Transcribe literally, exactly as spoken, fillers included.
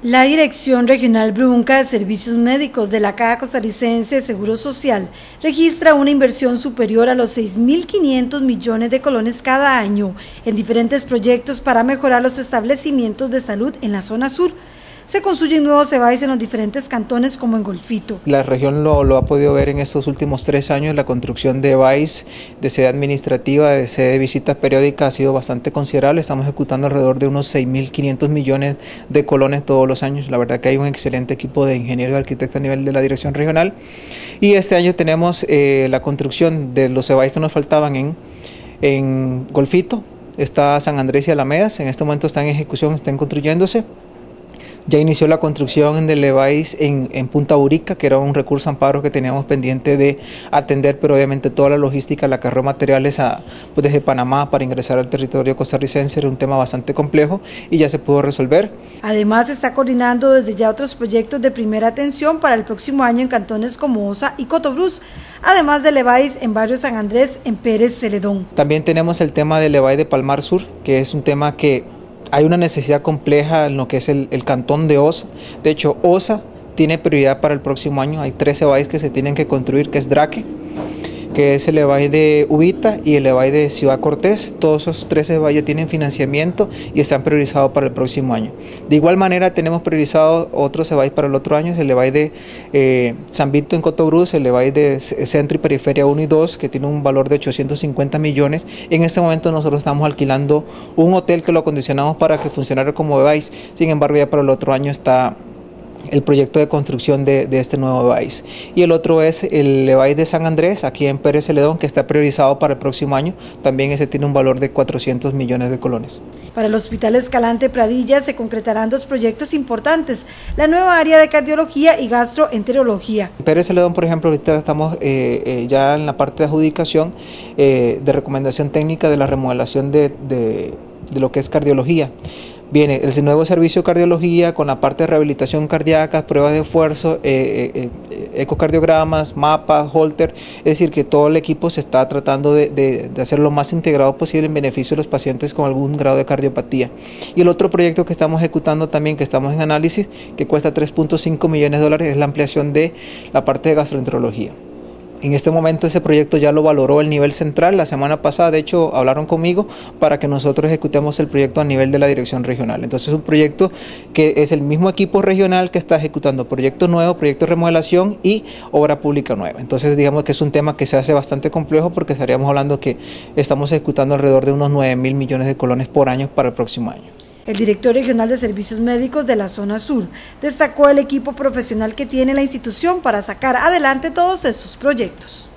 La Dirección Regional Brunca de Servicios Médicos de la Caja Costarricense de Seguro Social registra una inversión superior a los seis mil quinientos millones de colones cada año en diferentes proyectos para mejorar los establecimientos de salud en la zona sur. Se construyen nuevos C E B A I S en los diferentes cantones como en Golfito. La región lo, lo ha podido ver en estos últimos tres años, la construcción de C E B A I S, de sede administrativa, de sede de visitas periódicas ha sido bastante considerable. Estamos ejecutando alrededor de unos seis mil quinientos millones de colones todos los años. La verdad que hay un excelente equipo de ingenieros y arquitectos a nivel de la dirección regional. Y este año tenemos eh, la construcción de los C E B A I S que nos faltaban en, en Golfito. Está San Andrés y Alamedas, en este momento están en ejecución, están construyéndose. Ya inició la construcción del C E B A I S en, en Punta Burica, que era un recurso amparo que teníamos pendiente de atender, pero obviamente toda la logística, la carga de materiales a, pues desde Panamá para ingresar al territorio costarricense era un tema bastante complejo y ya se pudo resolver. Además, se está coordinando desde ya otros proyectos de primera atención para el próximo año en cantones como Osa y Cotobruz, además del C E B A I S en barrio San Andrés, en Pérez Celedón. También tenemos el tema del C E B A I S de Palmar Sur, que es un tema que hay una necesidad compleja en lo que es el, el cantón de Osa. De hecho, Osa tiene prioridad para el próximo año. Hay tres C E B A I S que se tienen que construir, que es Draque, que es el C E B A I S de Ubita y el C E B A I S de Ciudad Cortés. Todos esos tres C E B A I S ya tienen financiamiento y están priorizados para el próximo año. De igual manera tenemos priorizado otros C E B A I S para el otro año, es el C E B A I S de eh, San Vito en Cotobruz, el C E B A I S de Centro y Periferia uno y dos, que tiene un valor de ochocientos cincuenta millones. En este momento nosotros estamos alquilando un hotel que lo acondicionamos para que funcionara como C E B A I S, sin embargo ya para el otro año está el proyecto de construcción de, de este nuevo C E B A I S. Y el otro es el C E B A I S de San Andrés, aquí en Pérez Celedón, que está priorizado para el próximo año. También ese tiene un valor de cuatrocientos millones de colones. Para el Hospital Escalante Pradilla se concretarán dos proyectos importantes, la nueva área de cardiología y gastroenterología. En Pérez Celedón, por ejemplo, ahorita estamos eh, eh, ya en la parte de adjudicación eh, de recomendación técnica de la remodelación de, de, de lo que es cardiología. Viene el nuevo servicio de cardiología con la parte de rehabilitación cardíaca, pruebas de esfuerzo, eh, eh, eh, ecocardiogramas, mapas, holter, es decir que todo el equipo se está tratando de, de, de hacer lo más integrado posible en beneficio de los pacientes con algún grado de cardiopatía. Y el otro proyecto que estamos ejecutando también, que estamos en análisis, que cuesta tres punto cinco millones de dólares, es la ampliación de la parte de gastroenterología. En este momento ese proyecto ya lo valoró el nivel central, la semana pasada de hecho hablaron conmigo para que nosotros ejecutemos el proyecto a nivel de la dirección regional. Entonces es un proyecto que es el mismo equipo regional que está ejecutando proyecto nuevo, proyecto de remodelación y obra pública nueva. Entonces digamos que es un tema que se hace bastante complejo porque estaríamos hablando que estamos ejecutando alrededor de unos nueve mil millones de colones por año para el próximo año. El director regional de Servicios Médicos de la zona sur destacó el equipo profesional que tiene la institución para sacar adelante todos estos proyectos.